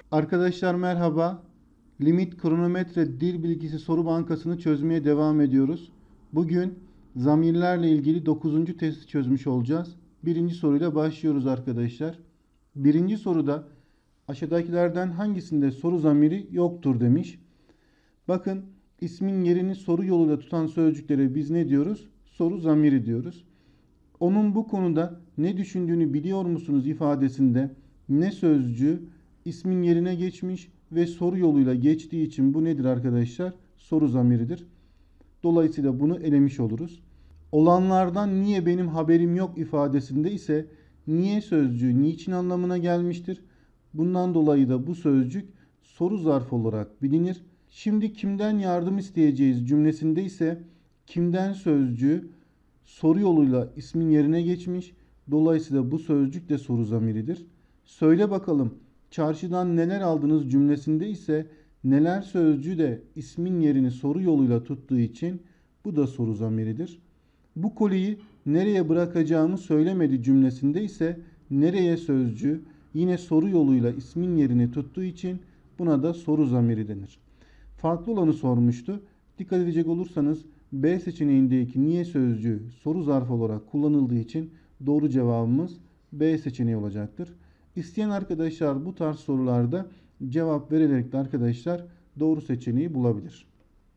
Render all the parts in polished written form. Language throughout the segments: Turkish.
Arkadaşlar merhaba. Limit kronometre dil bilgisi soru bankasını çözmeye devam ediyoruz. Bugün zamirlerle ilgili 9. testi çözmüş olacağız. Birinci soruyla başlıyoruz arkadaşlar. Birinci soruda aşağıdakilerden hangisinde soru zamiri yoktur demiş. Bakın ismin yerini soru yoluyla tutan sözcüklere biz ne diyoruz? Soru zamiri diyoruz. Onun bu konuda ne düşündüğünü biliyor musunuz ifadesinde ne sözcüğü ismin yerine geçmiş ve soru yoluyla geçtiği için bu nedir arkadaşlar? Soru zamiridir. Dolayısıyla bunu elemiş oluruz. Olanlardan niye benim haberim yok ifadesinde ise niye sözcüğü niçin anlamına gelmiştir. Bundan dolayı da bu sözcük soru zarfı olarak bilinir. Şimdi kimden yardım isteyeceğiz cümlesinde ise kimden sözcüğü soru yoluyla ismin yerine geçmiş. Dolayısıyla bu sözcük de soru zamiridir. Söyle bakalım çarşıdan neler aldınız cümlesinde ise neler sözcüğü de ismin yerini soru yoluyla tuttuğu için bu da soru zamiridir. Bu koliyi nereye bırakacağımı söylemedi cümlesinde ise nereye sözcüğü yine soru yoluyla ismin yerini tuttuğu için buna da soru zamiri denir. Farklı olanı sormuştu. Dikkat edecek olursanız B seçeneğindeki niye sözcüğü soru zarfı olarak kullanıldığı için doğru cevabımız B seçeneği olacaktır. İsteyen arkadaşlar bu tarz sorularda cevap vererek de arkadaşlar doğru seçeneği bulabilir.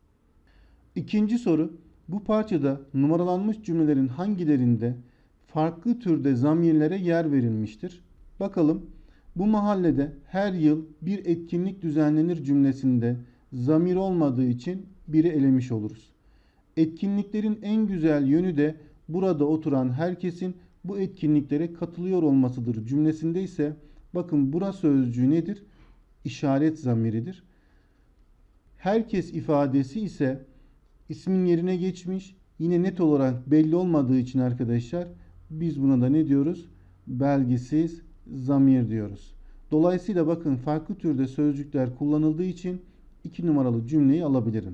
İkinci soru. Bu parçada numaralanmış cümlelerin hangilerinde farklı türde zamirlere yer verilmiştir? Bakalım. Bu mahallede her yıl bir etkinlik düzenlenir cümlesinde zamir olmadığı için biri elemiş oluruz. Etkinliklerin en güzel yönü de burada oturan herkesin bu etkinliklere katılıyor olmasıdır cümlesinde ise bakın bura sözcüğü nedir? İşaret zamiridir. Herkes ifadesi ise ismin yerine geçmiş. Yine net olarak belli olmadığı için arkadaşlar biz buna da ne diyoruz? Belgisiz zamir diyoruz. Dolayısıyla bakın farklı türde sözcükler kullanıldığı için 2 numaralı cümleyi alabilirim.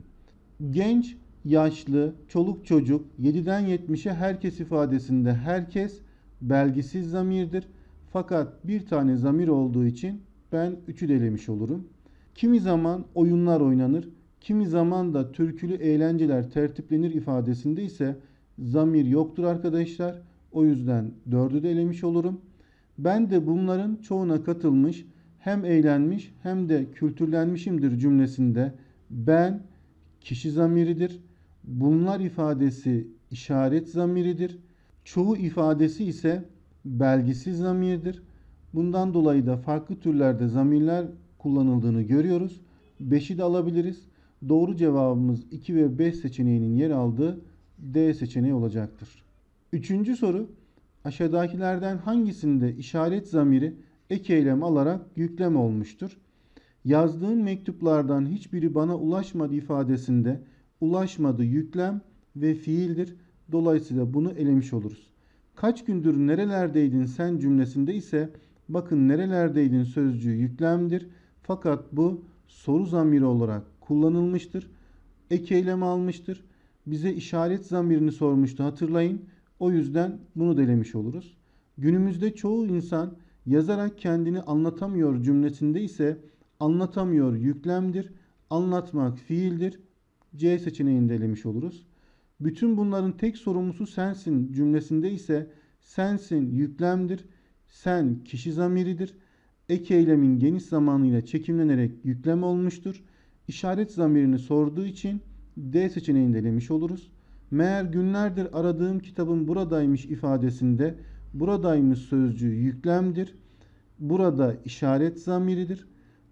Genç, yaşlı, çoluk çocuk, 7'den 70'e herkes ifadesinde herkes belgisiz zamirdir. Fakat bir tane zamir olduğu için ben 3'ü de elemiş olurum. Kimi zaman oyunlar oynanır, kimi zaman da türkülü eğlenceler tertiplenir ifadesinde ise zamir yoktur arkadaşlar. O yüzden 4'ü de elemiş olurum. Ben de bunların çoğuna katılmış, hem eğlenmiş hem de kültürlenmişimdir cümlesinde ben kişi zamiridir. Bunlar ifadesi işaret zamiridir. Çoğu ifadesi ise belgisiz zamirdir. Bundan dolayı da farklı türlerde zamirler kullanıldığını görüyoruz. 5'i de alabiliriz. Doğru cevabımız 2 ve 5 seçeneğinin yer aldığı D seçeneği olacaktır. Üçüncü soru. Aşağıdakilerden hangisinde işaret zamiri ek eylem alarak yüklem olmuştur? Yazdığın mektuplardan hiçbiri bana ulaşmadı ifadesinde ulaşmadı yüklem ve fiildir. Dolayısıyla bunu elemiş oluruz. Kaç gündür nerelerdeydin sen cümlesinde ise bakın nerelerdeydin sözcüğü yüklemdir. Fakat bu soru zamiri olarak kullanılmıştır. Ek eylem almıştır. Bize işaret zamirini sormuştu hatırlayın. O yüzden bunu da elemiş oluruz. Günümüzde çoğu insan yazarak kendini anlatamıyor cümlesinde ise anlatamıyor yüklemdir. Anlatmak fiildir. C seçeneğini de elemiş oluruz. Bütün bunların tek sorumlusu sensin cümlesinde ise sensin yüklemdir. Sen kişi zamiridir. Ek eylemin geniş zamanıyla çekimlenerek yüklem olmuştur. İşaret zamirini sorduğu için D seçeneğini de elemiş oluruz. Meğer günlerdir aradığım kitabın buradaymış ifadesinde buradaymış sözcüğü yüklemdir. Burada işaret zamiridir.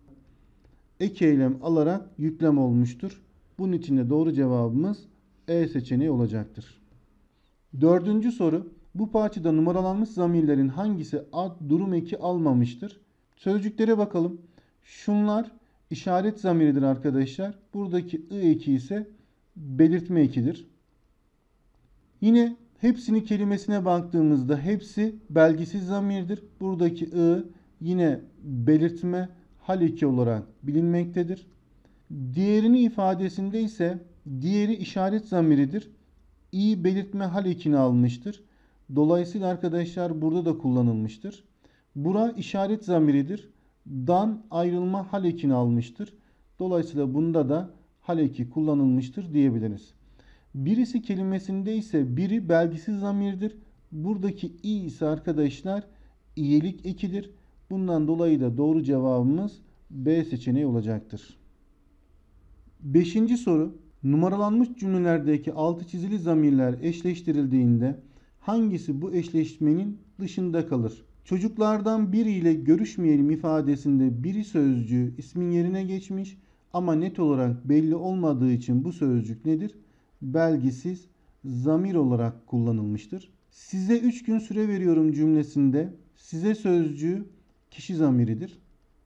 Ek eylem alarak yüklem olmuştur. Bunun için de doğru cevabımız E seçeneği olacaktır. Dördüncü soru. Bu parçada numaralanmış zamirlerin hangisi ad durum eki almamıştır? Sözcüklere bakalım. Şunlar işaret zamiridir arkadaşlar. Buradaki ı eki ise belirtme ekidir. Yine hepsini kelimesine baktığımızda hepsi belgisiz zamirdir. Buradaki ı yine belirtme hal eki olarak bilinmektedir. Diğerini ifadesinde ise diğeri işaret zamiridir. İ belirtme hal ekini almıştır. Dolayısıyla arkadaşlar burada da kullanılmıştır. Bura işaret zamiridir. Dan ayrılma hal ekini almıştır. Dolayısıyla bunda da hal eki kullanılmıştır diyebiliriz. Birisi kelimesinde ise biri belgisiz zamirdir. Buradaki i ise arkadaşlar iyelik ekidir. Bundan dolayı da doğru cevabımız B seçeneği olacaktır. Beşinci soru. Numaralanmış cümlelerdeki altı çizili zamirler eşleştirildiğinde hangisi bu eşleşmenin dışında kalır? Çocuklardan biriyle görüşmeyelim ifadesinde biri sözcüğü ismin yerine geçmiş ama net olarak belli olmadığı için bu sözcük nedir? Belgisiz zamir olarak kullanılmıştır. Size 3 gün süre veriyorum cümlesinde size sözcüğü kişi zamiridir.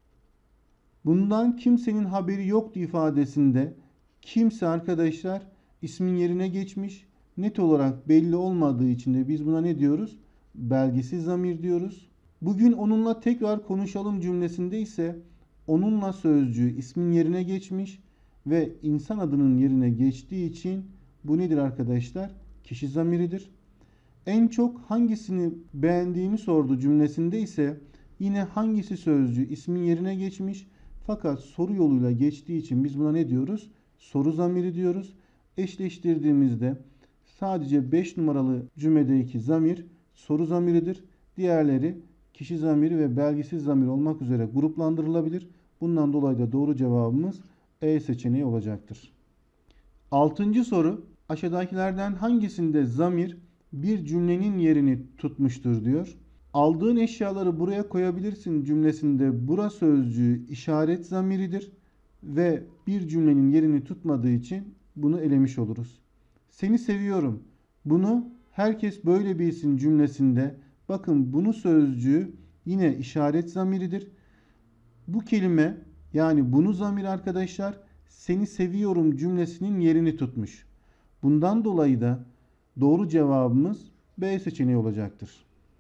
Bundan kimsenin haberi yoktu ifadesinde kimse arkadaşlar ismin yerine geçmiş. Net olarak belli olmadığı için de biz buna ne diyoruz? Belgisiz zamir diyoruz. Bugün onunla tekrar konuşalım cümlesinde ise onunla sözcüğü ismin yerine geçmiş ve insan adının yerine geçtiği için bu nedir arkadaşlar? Kişi zamiridir. En çok hangisini beğendiğimi sordu cümlesinde ise yine hangisi sözcüğü ismin yerine geçmiş fakat soru yoluyla geçtiği için biz buna ne diyoruz? Soru zamiri diyoruz. Eşleştirdiğimizde sadece 5 numaralı cümledeki zamir soru zamiridir. Diğerleri kişi zamiri ve belgisiz zamir olmak üzere gruplandırılabilir. Bundan dolayı da doğru cevabımız E seçeneği olacaktır. Altıncı soru. Aşağıdakilerden hangisinde zamir bir cümlenin yerini tutmuştur diyor. Aldığın eşyaları buraya koyabilirsin cümlesinde bura sözcüğü işaret zamiridir ve bir cümlenin yerini tutmadığı için bunu elemiş oluruz. Seni seviyorum. Bunu herkes böyle bilsin cümlesinde bakın bunu sözcüğü yine işaret zamiridir. Bu kelime yani bunu zamir arkadaşlar seni seviyorum cümlesinin yerini tutmuş. Bundan dolayı da doğru cevabımız B seçeneği olacaktır.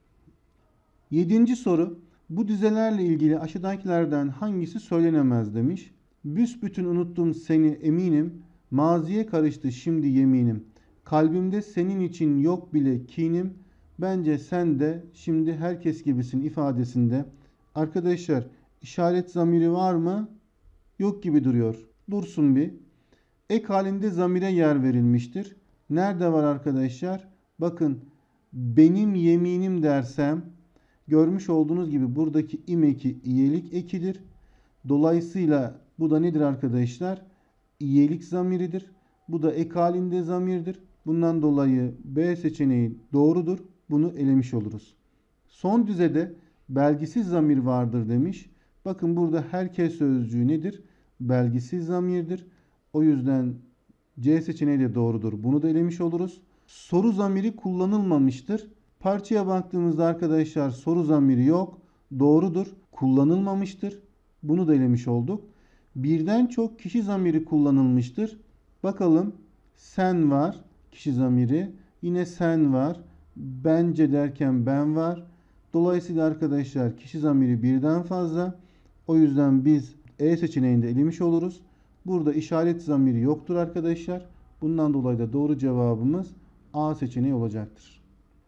7. soru. Bu dizelerle ilgili aşağıdakilerden hangisi söylenemez demiş. Büsbütün unuttum seni eminim. Maziye karıştı şimdi yeminim. Kalbimde senin için yok bile kinim. Bence sen de şimdi herkes gibisin ifadesinde. Arkadaşlar işaret zamiri var mı? Yok gibi duruyor. Dursun bir. Ek halinde zamire yer verilmiştir. Nerede var arkadaşlar? Bakın benim yeminim dersem görmüş olduğunuz gibi buradaki im eki iyelik ekidir. Dolayısıyla bu da nedir arkadaşlar? İyelik zamiridir. Bu da ek halinde zamirdir. Bundan dolayı B seçeneği doğrudur. Bunu elemiş oluruz. Son düzede belgisiz zamir vardır demiş. Bakın burada herkes sözcüğü nedir? Belgisiz zamirdir. O yüzden C seçeneği de doğrudur. Bunu da elemiş oluruz. Soru zamiri kullanılmamıştır. Parçaya baktığımızda arkadaşlar soru zamiri yok. Doğrudur. Kullanılmamıştır. Bunu da elemiş olduk. Birden çok kişi zamiri kullanılmıştır. Bakalım sen var. Kişi zamiri. Yine sen var. Bence derken ben var. Dolayısıyla arkadaşlar kişi zamiri birden fazla. O yüzden biz E seçeneğinde elemiş oluruz. Burada işaret zamiri yoktur arkadaşlar. Bundan dolayı da doğru cevabımız A seçeneği olacaktır.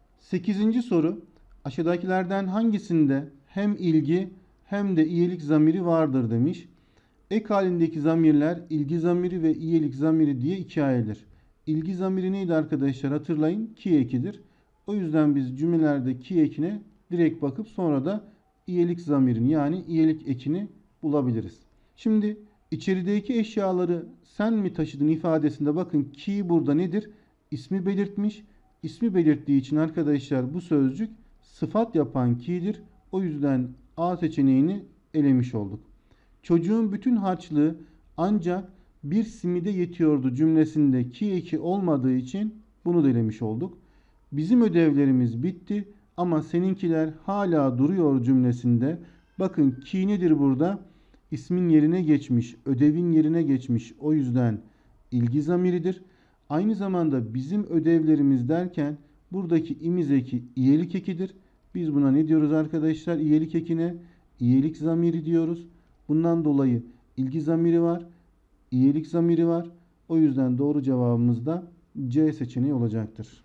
8. soru. Aşağıdakilerden hangisinde hem ilgi hem de iyelik zamiri vardır demiş. Ek halindeki zamirler ilgi zamiri ve iyelik zamiri diye ikiye ayrılır. İlgi zamiri neydi arkadaşlar? Hatırlayın. Ki ekidir. O yüzden biz cümlelerde ki ekine direkt bakıp sonra da iyelik zamirini yani iyelik ekini bulabiliriz. Şimdi içerideki eşyaları sen mi taşıdın ifadesinde bakın ki burada nedir? İsmi belirtmiş. İsmi belirttiği için arkadaşlar bu sözcük sıfat yapan ki'dir. O yüzden A seçeneğini elemiş olduk. Çocuğun bütün harçlığı ancak bir simide yetiyordu cümlesinde ki eki olmadığı için bunu da elemiş olduk. Bizim ödevlerimiz bitti ama seninkiler hala duruyor cümlesinde. Bakın ki nedir burada? İsmin yerine geçmiş, ödevin yerine geçmiş. O yüzden ilgi zamiridir. Aynı zamanda bizim ödevlerimiz derken buradaki imiz eki iyelik ekidir. Biz buna ne diyoruz arkadaşlar? İyelik ekine iyelik zamiri diyoruz. Bundan dolayı ilgi zamiri var, iyelik zamiri var. O yüzden doğru cevabımız da C seçeneği olacaktır.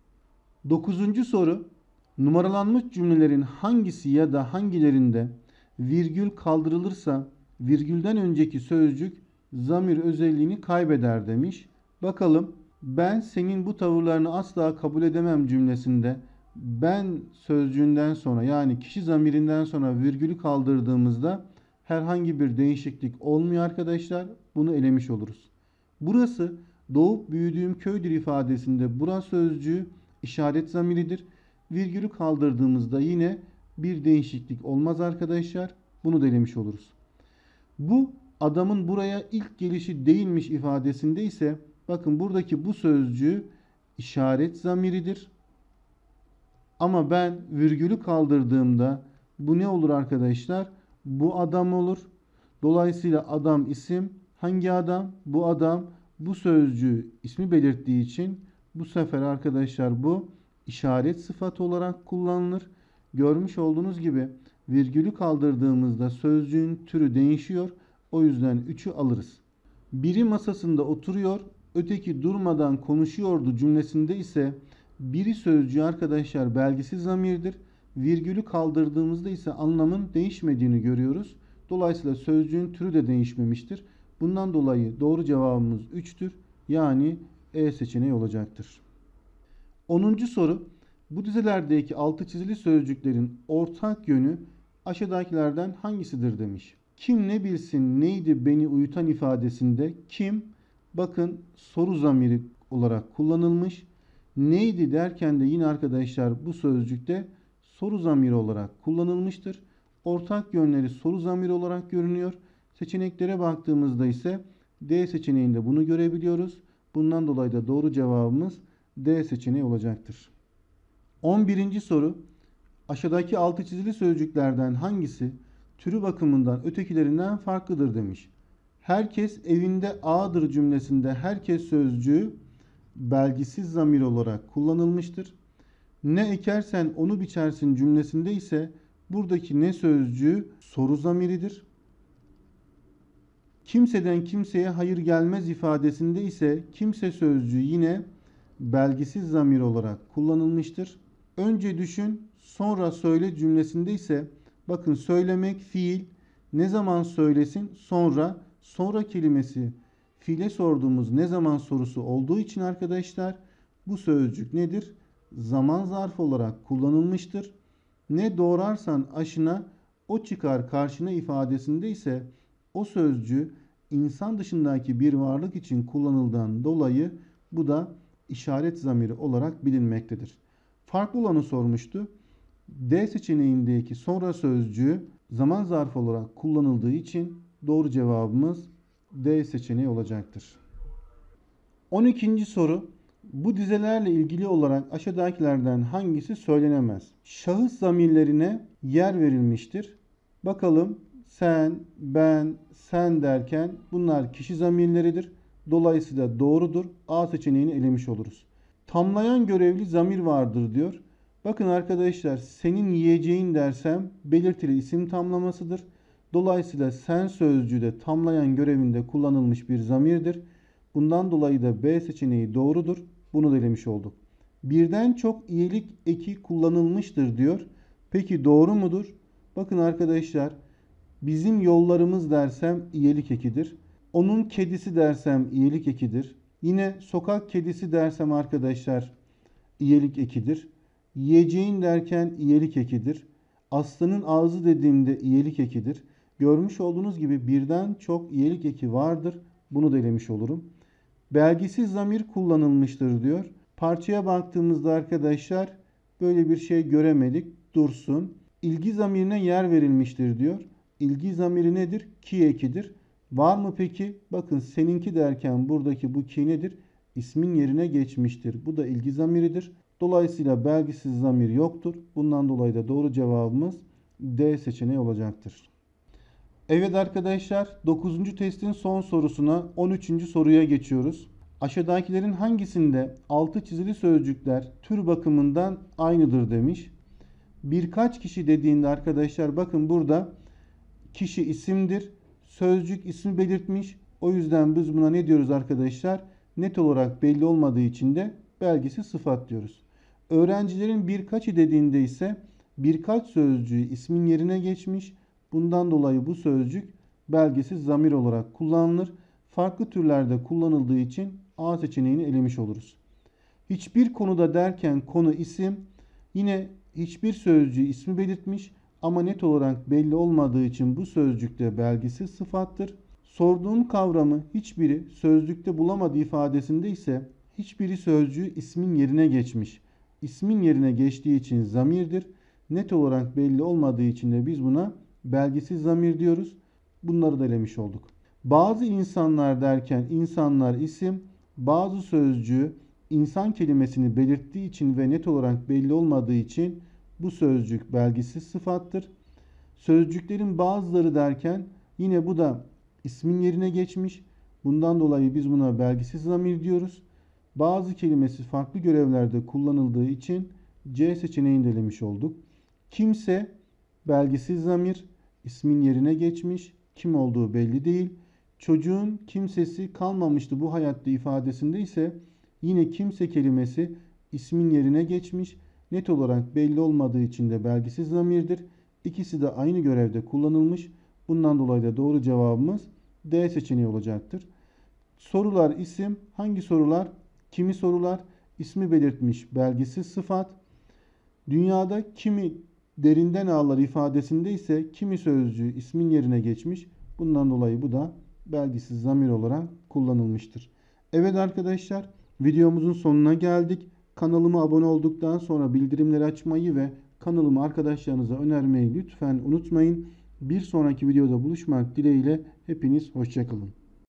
9. soru. Numaralanmış cümlelerin hangisi ya da hangilerinde virgül kaldırılırsa virgülden önceki sözcük zamir özelliğini kaybeder demiş. Bakalım, ben senin bu tavırlarını asla kabul edemem cümlesinde ben sözcüğünden sonra yani kişi zamirinden sonra virgülü kaldırdığımızda herhangi bir değişiklik olmuyor arkadaşlar. Bunu elemiş oluruz. Burası doğup büyüdüğüm köydür ifadesinde burası sözcüğü işaret zamiridir. Virgülü kaldırdığımızda yine bir değişiklik olmaz arkadaşlar. Bunu da elemiş oluruz. Bu adamın buraya ilk gelişi değilmiş ifadesinde ise bakın buradaki bu sözcüğü işaret zamiridir. Ama ben virgülü kaldırdığımda bu ne olur arkadaşlar? Bu adam olur. Dolayısıyla adam isim. Hangi adam? Bu adam. Bu sözcüğü ismi belirttiği için bu sefer arkadaşlar bu işaret sıfatı olarak kullanılır. Görmüş olduğunuz gibi virgülü kaldırdığımızda sözcüğün türü değişiyor. O yüzden 3'ü alırız. Biri masasında oturuyor, öteki durmadan konuşuyordu cümlesinde ise biri sözcüğü arkadaşlar belgisiz zamirdir. Virgülü kaldırdığımızda ise anlamın değişmediğini görüyoruz. Dolayısıyla sözcüğün türü de değişmemiştir. Bundan dolayı doğru cevabımız 3'tür. Yani E seçeneği olacaktır. 10. soru. Bu dizelerdeki altı çizili sözcüklerin ortak yönü aşağıdakilerden hangisidir demiş. Kim ne bilsin neydi beni uyutan ifadesinde kim bakın soru zamiri olarak kullanılmış. Neydi derken de yine arkadaşlar bu sözcükte soru zamiri olarak kullanılmıştır. Ortak yönleri soru zamiri olarak görünüyor. Seçeneklere baktığımızda ise D seçeneğinde bunu görebiliyoruz. Bundan dolayı da doğru cevabımız D seçeneği olacaktır. 11. soru. Aşağıdaki altı çizili sözcüklerden hangisi türü bakımından ötekilerinden farklıdır demiş. Herkes evinde A'dır cümlesinde herkes sözcüğü belgisiz zamir olarak kullanılmıştır. Ne ekersen onu biçersin cümlesinde ise buradaki ne sözcüğü soru zamiridir. Kimseden kimseye hayır gelmez ifadesinde ise kimse sözcüğü yine belgisiz zamir olarak kullanılmıştır. Önce düşün, sonra söyle cümlesinde ise bakın söylemek fiil, ne zaman söylesin sonra kelimesi fiile sorduğumuz ne zaman sorusu olduğu için arkadaşlar bu sözcük nedir? Zaman zarfı olarak kullanılmıştır. Ne doğrarsan aşına o çıkar karşına ifadesinde ise o sözcüğü insan dışındaki bir varlık için kullanıldığından dolayı bu da işaret zamiri olarak bilinmektedir. Farklı olanı sormuştu. D seçeneğindeki sonra sözcüğü zaman zarfı olarak kullanıldığı için doğru cevabımız D seçeneği olacaktır. 12. soru. Bu dizelerle ilgili olarak aşağıdakilerden hangisi söylenemez? Şahıs zamirlerine yer verilmiştir. Bakalım sen, ben, sen derken bunlar kişi zamirleridir. Dolayısıyla doğrudur. A seçeneğini elemiş oluruz. Tamlayan görevli zamir vardır diyor. Bakın arkadaşlar senin yiyeceğin dersem belirtili isim tamlamasıdır. Dolayısıyla sen sözcüğü de tamlayan görevinde kullanılmış bir zamirdir. Bundan dolayı da B seçeneği doğrudur. Bunu da elemiş olduk. Birden çok iyilik eki kullanılmıştır diyor. Peki doğru mudur? Bakın arkadaşlar bizim yollarımız dersem iyilik ekidir. Onun kedisi dersem iyilik ekidir. Yine sokak kedisi dersem arkadaşlar iyilik ekidir. Yiyeceğin derken iyilik ekidir. Aslanın ağzı dediğimde iyilik ekidir. Görmüş olduğunuz gibi birden çok iyilik eki vardır. Bunu da elemiş olurum. Belgisiz zamir kullanılmıştır diyor. Parçaya baktığımızda arkadaşlar böyle bir şey göremedik. Dursun. İlgi zamirine yer verilmiştir diyor. İlgi zamiri nedir? Ki ekidir. Var mı peki? Bakın seninki derken buradaki bu ki nedir? İsmin yerine geçmiştir. Bu da ilgi zamiridir. Dolayısıyla belgisiz zamir yoktur. Bundan dolayı da doğru cevabımız D seçeneği olacaktır. Evet arkadaşlar 9. testin son sorusuna 13. soruya geçiyoruz. Aşağıdakilerin hangisinde altı çizili sözcükler tür bakımından aynıdır demiş. Birkaç kişi dediğinde arkadaşlar bakın burada kişi isimdir. Sözcük ismi belirtmiş. O yüzden biz buna ne diyoruz arkadaşlar? Net olarak belli olmadığı için de belgisiz sıfat diyoruz. Öğrencilerin birkaçı dediğinde ise birkaç sözcüğü ismin yerine geçmiş. Bundan dolayı bu sözcük belgesiz zamir olarak kullanılır. Farklı türlerde kullanıldığı için A seçeneğini elemiş oluruz. Hiçbir konuda derken konu isim, yine hiçbir sözcüğü ismi belirtmiş ama net olarak belli olmadığı için bu sözcükte belgisiz sıfattır. Sorduğum kavramı hiçbiri sözlükte bulamadığı ifadesinde ise hiçbiri sözcüğü ismin yerine geçmiş. İsmin yerine geçtiği için zamirdir. Net olarak belli olmadığı için de biz buna belgisiz zamir diyoruz. Bunları da elemiş olduk. Bazı insanlar derken insanlar isim, bazı sözcüğü insan kelimesini belirttiği için ve net olarak belli olmadığı için bu sözcük belgisiz sıfattır. Sözcüklerin bazıları derken yine bu da ismin yerine geçmiş. Bundan dolayı biz buna belgisiz zamir diyoruz. Bazı kelimesi farklı görevlerde kullanıldığı için C seçeneğini de elemiş olduk. Kimse belgisiz zamir, ismin yerine geçmiş. Kim olduğu belli değil. Çocuğun kimsesi kalmamıştı bu hayatta ifadesinde ise yine kimse kelimesi ismin yerine geçmiş. Net olarak belli olmadığı için de belgisiz zamirdir. İkisi de aynı görevde kullanılmış. Bundan dolayı da doğru cevabımız D seçeneği olacaktır. Sorular isim. Hangi sorular? Kimi sorular? İsmi belirtmiş belgisiz sıfat. Dünyada kimi derinden ağlar ifadesinde ise kimi sözcüğü ismin yerine geçmiş. Bundan dolayı bu da belgisiz zamir olarak kullanılmıştır. Evet arkadaşlar, videomuzun sonuna geldik. Kanalıma abone olduktan sonra bildirimleri açmayı ve kanalımı arkadaşlarınıza önermeyi lütfen unutmayın. Bir sonraki videoda buluşmak dileğiyle hepiniz hoşça kalın.